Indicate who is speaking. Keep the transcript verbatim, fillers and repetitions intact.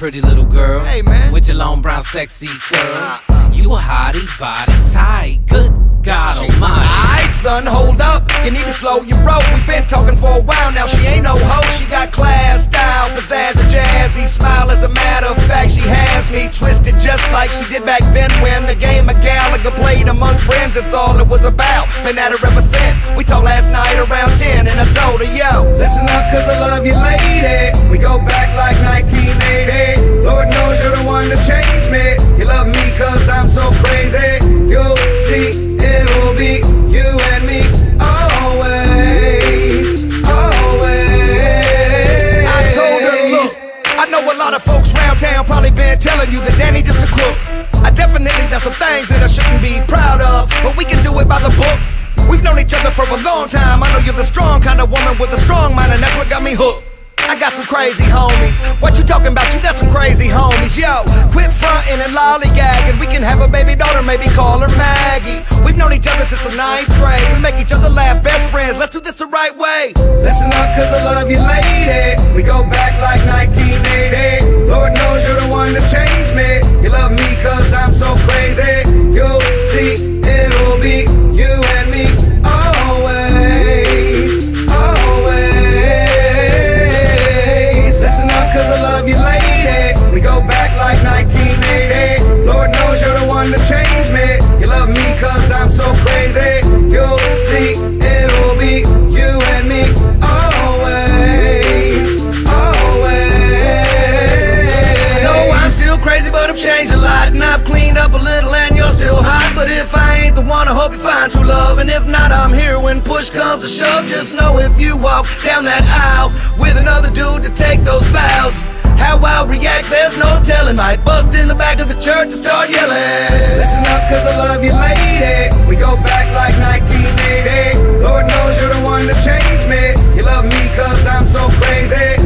Speaker 1: pretty little girl.
Speaker 2: Hey, man.
Speaker 1: With your long brown sexy curls. You a hottie, body tight. Good God almighty.
Speaker 2: Alright, son, hold up. You need to slow your roll. We've been talking for a while now. She ain't no hoe. She got class, style, pizzazz, and jazzy smile. As a matter of fact, she has me twisted just like she did back then when the game of Gallagher played among friends. That's all it was about. Been at her ever since. We talked last night around ten, and I told her, yo, listen up, cause I love you, lady. We go back like nineteen eighty. Lord knows you're the one to change me. You love me cause I'm so crazy. You'll see, it'll be you and me always, always. I told her, look, I know a lot of folks round town probably been telling you that Danny just a crook. I definitely done some things that I shouldn't be proud of, but we can do it by the book. We've known each other for a long time. I know you're the strong kind of woman with a strong mind, and that's what got me hooked. I got some crazy homies. What you talking about? You got some crazy homies. Yo, quit frontin' and lollygagging. We can have a baby daughter, maybe call her Maggie. We've known each other since the ninth grade. We make each other laugh, best friends. Let's do this the right way. Listen up, cause I love you, lady. We go back like nineteen eighty. Lord knows you're the one to change me. You love me cause I'm so crazy. You'll see, it'll be you and me always, always. Listen up, cause I love you, lady. We go back like nineteen eighty. Lord knows you're the one to change me. You love me cause I'm so crazy. You'll see, it'll be you and me always, always. No, I'm still crazy, but I've changed a lot, and I've cleaned up a little, and you're still hot. But if I ain't the one, I hope you find true love. And if not, I'm here when push comes to shove. Just know if you walk down that aisle with another dude to take those vows, how I'll react, there's no telling. Might bust in the back of the church and start yelling. Listen up, cause I love you, lady. We go back like nineteen eighty. Lord knows you're the one to change me. You love me cause I'm so crazy.